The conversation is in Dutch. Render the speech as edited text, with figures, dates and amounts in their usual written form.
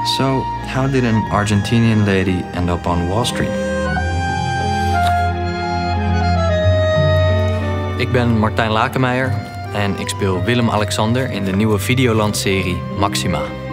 So, how did an Argentinian lady end up on Wall Street? Ik ben Martijn Lakenmeijer en ik speel Willem-Alexander in de nieuwe Videoland-serie Maxima.